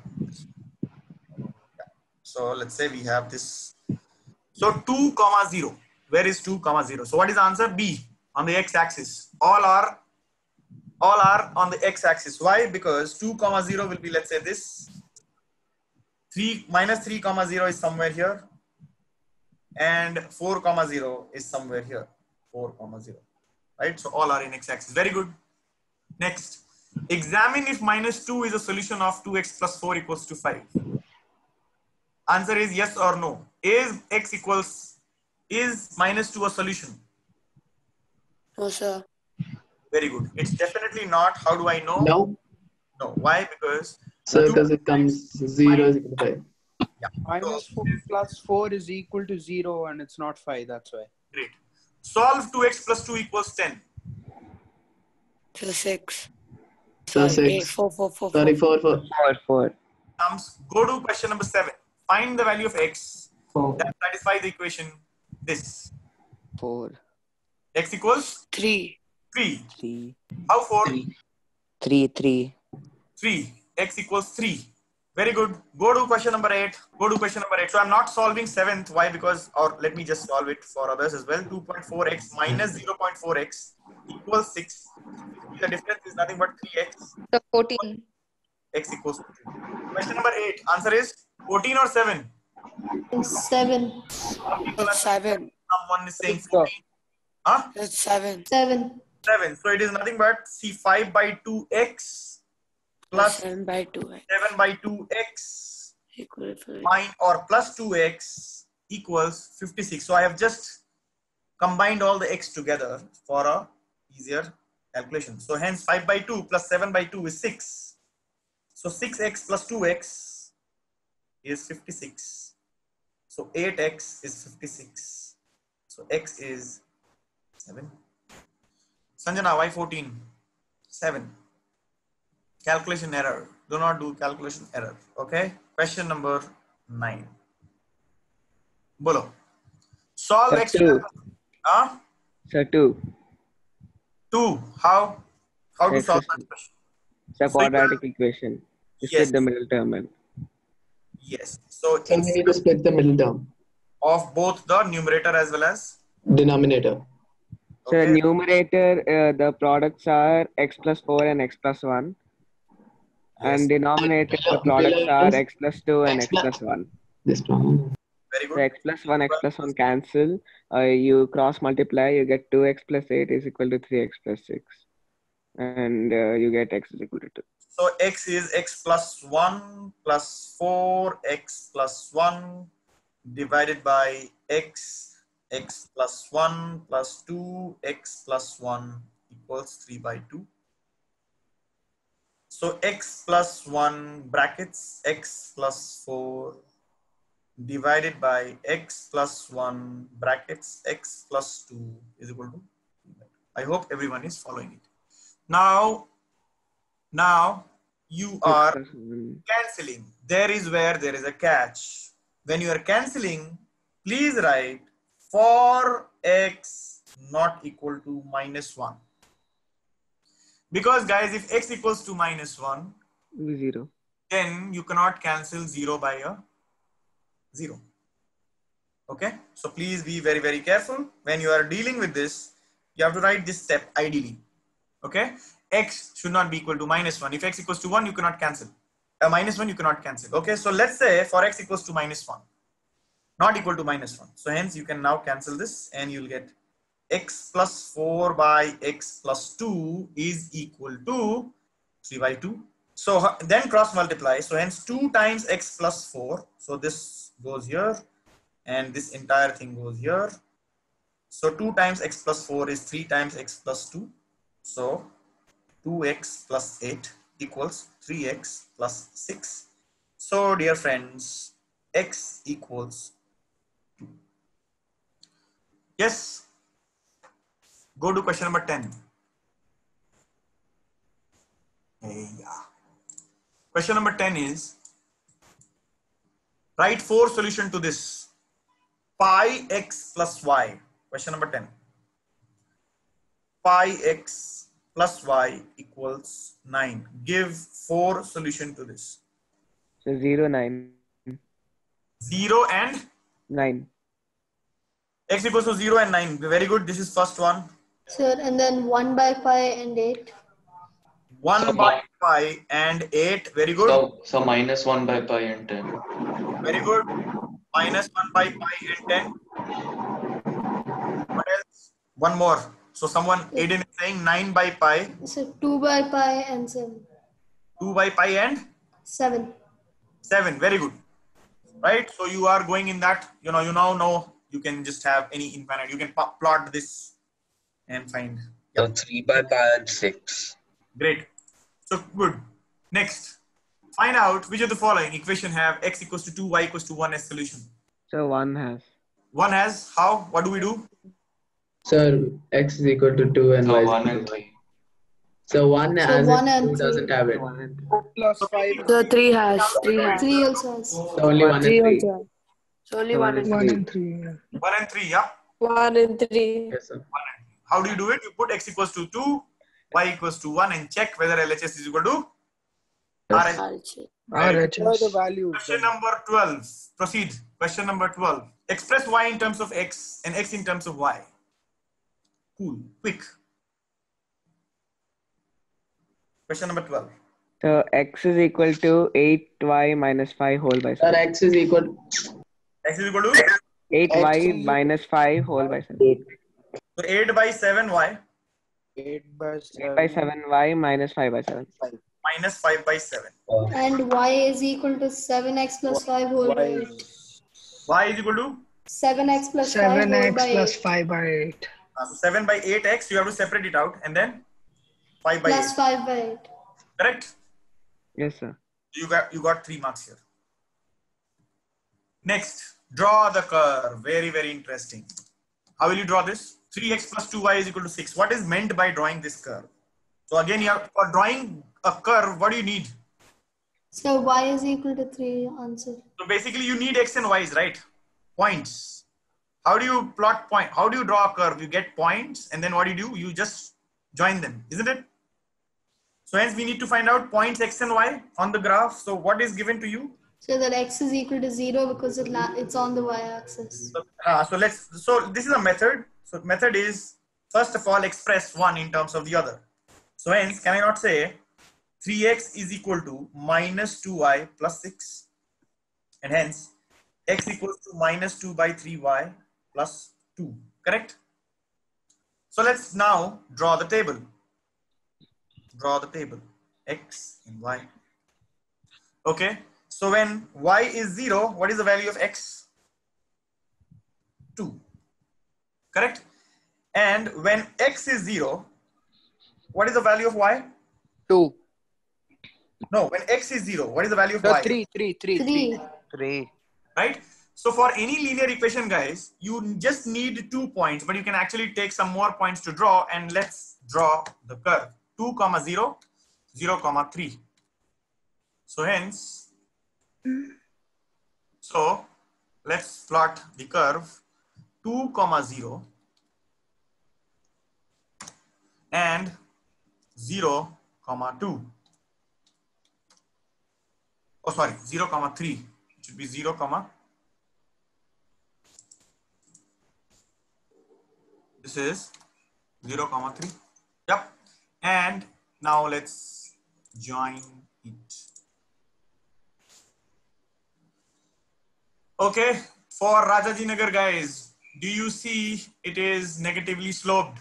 so let's say we have this. So two comma zero. Where is two comma zero? So what is the answer? B, on the x-axis. All are all are on the x-axis. Why? Because two comma zero will be, let's say this. three minus three comma zero is somewhere here, and four comma zero is somewhere here. four comma zero. Right? So all are in x-axis. Very good. Next, examine if minus two is a solution of two x plus four equals to five. Answer is yes or no. Is x equals, is minus two a solution? No, sir. Very good. It's definitely not. How do I know? No. No. Why? Because So because it comes zero is equal to five. Yeah. Minus so, four plus four is equal to zero and it's not five. That's why. Great. Solve two x plus two equals ten. So six. So Sorry, six. eight, four, four, four, Sorry, four. four, four. Four, four. Comes. Go to question number seven. Find the value of x Four. that satisfies the equation this. Four. X equals Three. three. Three. How four? Three. Three, three. three. X equals three. Very good. Go to question number eight. Go to question number eight. So I'm not solving seventh. Why? Because, or let me just solve it for others as well. two point four x minus zero point four x equals six. The difference is nothing but three x. So fourteen. X equals to three. Question number eight. Answer is fourteen or seven? Seven. It's seven. Someone is saying fourteen. Huh? It's seven. Seven. seven. So it is nothing but see five by two x plus seven by two. seven by two x Equal to mine or plus two x equals fifty-six. So I have just combined all the x together for a easier calculation. So hence five by two plus seven by two is six. So six x plus two x is fifty-six. So eight x is fifty-six. So x is seven. Sanjana, why fourteen? seven. Calculation error. Do not do calculation error. Okay. Question number nine. Bolo. Solve Sir, x. two. Huh? So two. Two. How? How to X solve is- that question? It's a So you quadratic equation. You Yes. split the middle term in. Yes. So So we it's need to split the middle term. of both the numerator as well as. Denominator. So Okay. numerator, uh, the products are x plus four and x plus one. Yes. And denominator, the Below- products below are is x plus two and x x plus- plus one. This one. Very So good. x plus one, x plus one cancel. Uh, you cross multiply, you get two x plus eight is equal to three x plus six. And uh, you get x is equal to two. So x is x plus one plus four x plus one divided by x, x plus one plus two, x plus one equals three by two. So x plus one brackets x plus four divided by x plus one brackets x plus two is equal to. I hope everyone is following it. Now, now you are X plus one. cancelling. There is where there is a catch. When you are cancelling, please write for x not equal to minus one. Because guys, if x equals to minus one, Zero. then you cannot cancel zero by a zero. Okay, so please be very, very careful when you are dealing with this. You have to write this step ideally. Okay, x should not be equal to minus one. If x equals to one, you cannot cancel. Uh, minus one, you cannot cancel. Okay, so let's say for x equals to minus one, not equal to minus one. So hence you can now cancel this and you'll get x plus four by x plus two is equal to three by two. So then cross multiply. So hence two times x plus four. So this goes here and this entire thing goes here. So two times x plus four is three times x plus two. So two x plus eight equals three x plus six. So dear friends, x equals two. Yes. Go to question number ten. Hey, yeah. Question number ten is, write four solution to this. Pi x plus y. Question number ten. Pi x plus y equals nine. Give four solution to this. So zero, nine. zero and nine. X equals to zero and nine. Very good. This is first one. Sir, and then one by pi and eight. one So, by pi and eight. Very good. so, so minus one by pi and ten. Very good. Minus one by pi and ten. What else? One more. So someone, Aiden is saying nine by pi. So two by pi and seven. two by pi and Seven. seven. Very good. Right. So you are going in that, you know, you now know you can just have any infinite. You can plot this and find. So three by pi and six. Great. So good. Next, find out which of the following equation have x equals to two, y equals to one as solution. So one has. One has how? What do we do? Sir, x is equal to two and So y is one equal and to three. So one So has one it, and two three. doesn't have it. Plus five. The three has. Three has. Three also has. So only one and Three three. also has. So only So one one and is three. three. and three. Yeah. One and three. Yeah. One and three. Yes, sir. One and three. How do you do it? You put x equals to two, y equals to one, and check whether L H S is equal to R H S. R H S. Very good. What are the values? Question then? number twelve. Proceed. Question number twelve. Express y in terms of x and x in terms of y. Cool. Quick. Question number twelve. So x is equal to eight y minus five whole by Sir, seven. x is equal. X is equal to eight y X is minus five whole by seven. so eight by seven y Eight by eight seven. by seven y minus five by seven. minus five by seven. And y is equal to seven x plus five whole by Y eight. is Y is equal to seven x plus five seven whole x by plus eight. five by eight. uh, so seven by eight x. You have to separate it out and then five by Plus eight. five by eight. Correct? Yes, sir. You got you got three marks here. Next, draw the curve. Very very interesting. How will you draw this? three x plus two y is equal to six. What is meant by drawing this curve? So again, you have, for drawing a curve, what do you need? So y is equal to three. Answer. So basically, you need x and y's, right? Points. How do you plot point? How do you draw a curve? You get points, and then what do you do? You just join them, isn't it? So hence, we need to find out points x and y on the graph. So what is given to you? So that x is equal to zero because it la it's on the y-axis. So, uh, so let's. So this is a method. So method is first of all express one in terms of the other. So hence, can I not say three x is equal to minus two y plus six, and hence x equals to minus two by three y plus two. Correct? So let's now draw the table. Draw the table. X and y. Okay. So when y is zero, what is the value of x? two. Correct? And when x is zero, what is the value of y? two. No, when x is zero, what is the value of No, y? three, three, three, Three. three. Three. Right? So for any linear equation, guys, you just need two points, but you can actually take some more points to draw, and let's draw the curve. two comma zero, zero comma three. So hence, so let's plot the curve two comma zero and zero comma two. Oh, sorry, zero comma three. It should be zero comma. This is zero comma three. Yep. And now let's join it. Okay. For Rajajinagar guys, do you see it is negatively sloped?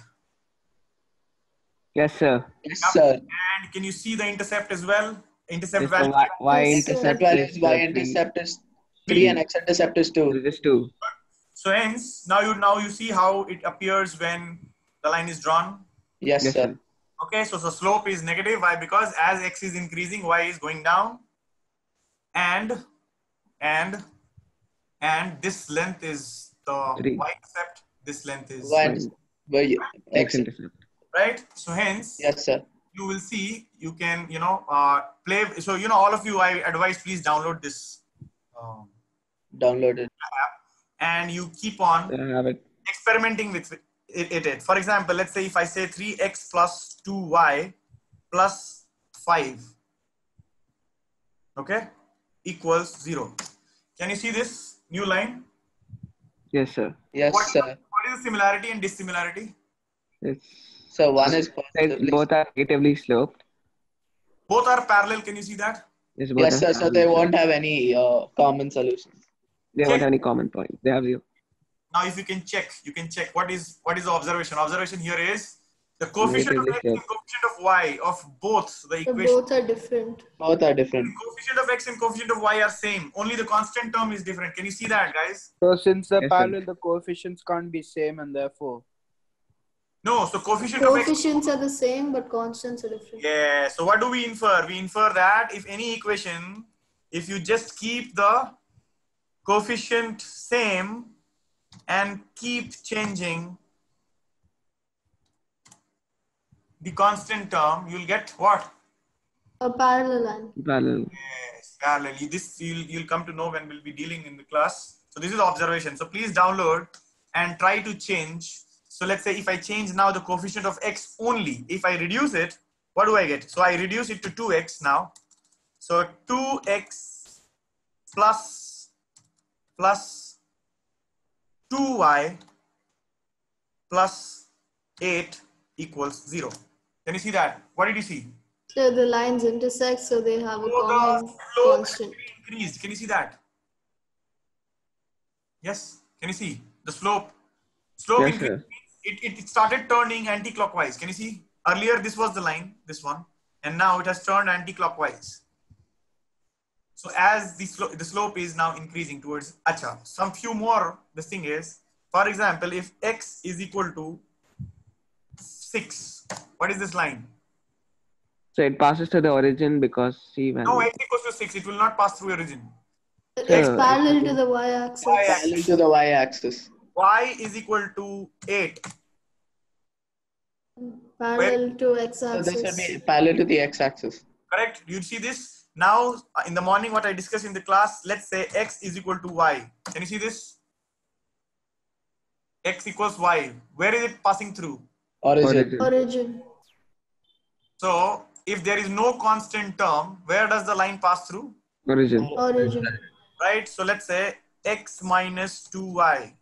Yes, sir. Yes, Yep. sir. And can you see the intercept as well? Intercept Yes, the value. y, y Yes, sir. intercept That one is is uh, y three. intercept is three and x intercept is two. It is two. So hence now you now you see how it appears when the line is drawn. Yes, Yes, sir. sir. Okay, so the slope is negative. Why? Because as x is increasing, y is going down, and and and this length is the Three. y-intercept. This length is Y intercept. Y X x. intercept. right. So hence Yes, sir. you will see you can you know uh, play. So you know all of you, I advise please download this um, Downloaded. app and you keep on I have it. experimenting with it, it, it. For example, let's say if I say three x plus two y plus five, okay, equals zero. Can you see this new line? Yes, sir. Yes, What is, sir. the, what is the similarity and dissimilarity? It's So one is says positively. both are negatively sloped. Both are parallel. Can you see that? Yes, both Yes, are sir. So parallel they sloped. won't have any uh, common solutions. They Okay. won't have any common point. They have zero. Now, if you can check, you can check what is what is the observation. Observation here is the coefficient of Negatively x and sloped. coefficient of y of both the So equation. both are different. Both are different. The coefficient of x and coefficient of y are same. Only the constant term is different. Can you see that, guys? So since they're Yes, sir. parallel, the coefficients can't be same, and therefore No. So coefficient of x. Coefficients are the same, but constants are different. Yeah. So what do we infer? We infer that if any equation, if you just keep the coefficient same and keep changing the constant term, you'll get what? A parallel line. Parallel. Yes, parallel. This you'll, you'll come to know when we'll be dealing in the class. So this is observation. So please download and try to change. So let's say if I change now the coefficient of x only, if I reduce it, what do I get? So I reduce it to two x now. So two x plus plus two y plus eight equals zero. Can you see that? What did you see? So the lines intersect, so they have a So common the slope constant. actually increased. Can you see that? Yes. Can you see the slope? Slope Yes, increased. sir. It, it started turning anti-clockwise. Can you see? Earlier this was the line, this one, and now it has turned anti-clockwise. So as the slope, the slope is now increasing towards acha. Some few more. This thing is, for example, if x is equal to six, what is this line? So it passes to the origin because C value. No, x equals to six. It will not pass through origin. It's Sure. parallel to the y-axis. Y-axis. Parallel to the y-axis. Y is equal to eight. Parallel to So this x-axis. will be parallel to the x-axis. Correct? You see this? Now, uh, in the morning, what I discussed in the class, let's say x is equal to y. Can you see this? X equals y. Where is it passing through? Origin. Origin. Origin. So, if there is no constant term, where does the line pass through? Origin. Origin. Right? So, let's say x minus two y.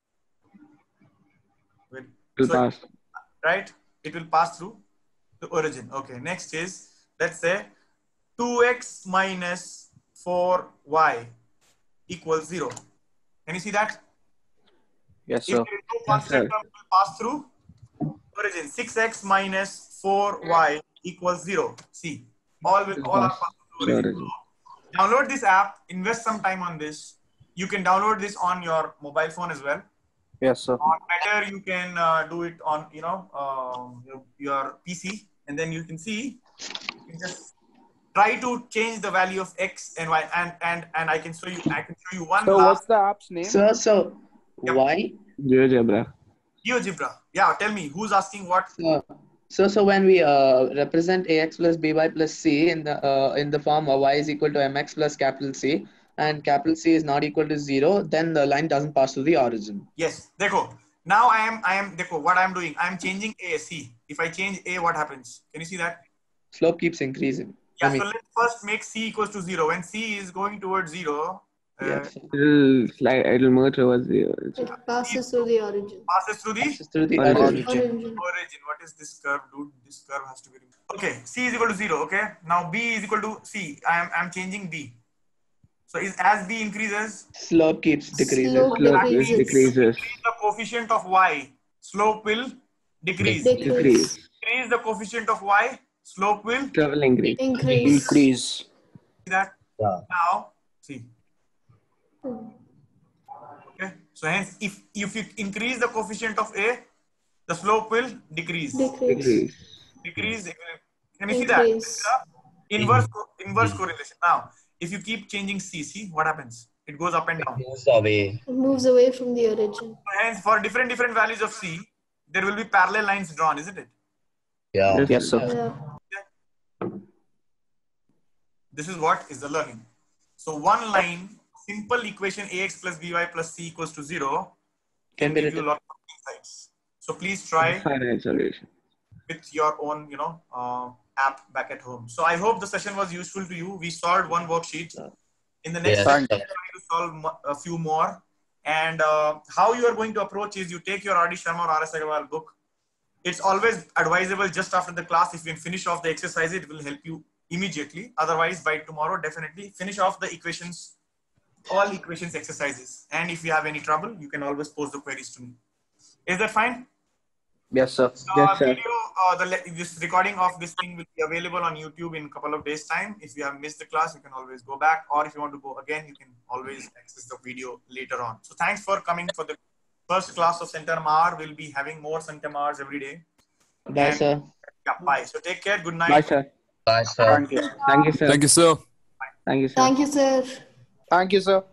Wait, Will so- pass. right? It will pass through the origin. Okay, next is, let's say two x minus four y equals zero. Can you see that? yes, If sir. there is no constant sir. term, it will pass through origin. six x minus four y equals zero. See, all will all are Pass passing to through origin. origin. Download this app, invest some time on this. You can download this on your mobile phone as well. Yes, sir. Or better, you can uh, do it on, you know, um, your, your P C, and then you can see, you can just try to change the value of x and y, and and and I can show you, I can show you one So last what's the app's name? So, so Yep. y. GeoGebra. GeoGebra. Yeah, tell me who's asking what? So, so, so when we uh, represent ax plus by plus c in the uh, in the form of y is equal to mx plus capital C, and capital C is not equal to zero, then the line doesn't pass through the origin. Yes, dekho. Now I am I am dekho, what I am doing. I am changing a. See, if I change a, what happens? Can you see that? Slope keeps increasing. Yeah, I mean, so let's first make C equals to zero. When C is going towards zero, uh, yes, sir. It'll slide. It'll merge over zero. It passes through the origin. passes through the Passes through the Origin. origin. Origin. origin. What is this curve, dude? This curve has to be removed. Okay, C is equal to zero. Okay, now B is equal to C. I am I'm changing B. So is as B increases, Slope keeps decreasing. Slope Slope decreases. decreases. increase the coefficient of Y, slope will decrease. Decrease. Decrease. Increase the coefficient of Y, slope will see Slope will increase. Increase. Increase. that. Yeah. Now, see. Okay, so hence, if if you increase the coefficient of A, the slope will decrease. Decrease. Decrease. Decrease. Can you see that? Increase. Inverse co- inverse correlation. Now, if you keep changing C, see what happens? It goes up and down. Moves away. It moves away from the origin. Hence, for different different values of C, there will be parallel lines drawn, isn't it? Yeah. Yes, sir. Yeah. This is what is the learning. So one line, simple equation ax plus by plus c equals to zero Can can be give you written. a lot of insights. So please try Finite solution. with your own, you know, uh, app back at home. So I hope the session was useful to you. We solved one worksheet. In the next Yes. session, we're going to solve mo- a few more. And uh, how you are going to approach is you take your R D Sharma or R S Agarwal book. It's always advisable just after the class. If you can finish off the exercise, it will help you immediately. Otherwise, by tomorrow, definitely finish off the equations, all equations exercises. And if you have any trouble, you can always post the queries to me. Is that fine? Yes, sir. So Yes, uh, sir. video, uh, the le- this recording of this thing will be available on YouTube in a couple of days' time. If you have missed the class, you can always go back, or if you want to go again, you can always access the video later on. So thanks for coming for the first class of CENTUM R. We'll be having more CENTUM Rs every day. Bye, And- sir. Yeah, bye. So take care. Good night. Bye, sir. Bye, sir. Thank you. Thank you, sir. Thank you, sir. Thank you, sir. Thank you, sir. Thank you, sir.